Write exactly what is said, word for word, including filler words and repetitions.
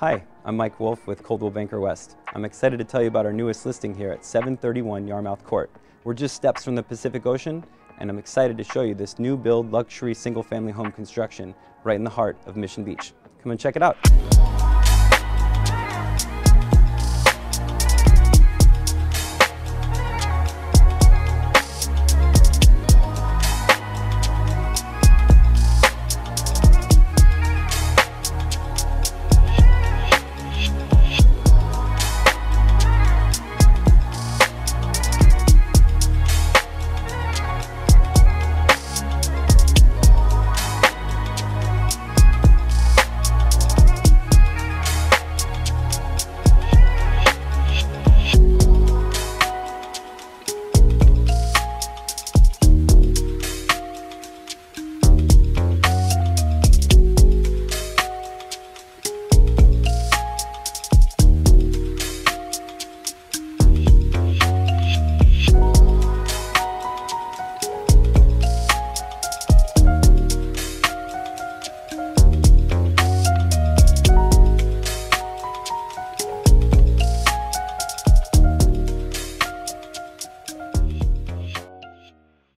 Hi, I'm Mike Wolf with Coldwell Banker West. I'm excited to tell you about our newest listing here at seven thirty-one Yarmouth Court. We're just steps from the Pacific Ocean, and I'm excited to show you this new build luxury single family home construction right in the heart of Mission Beach. Come and check it out.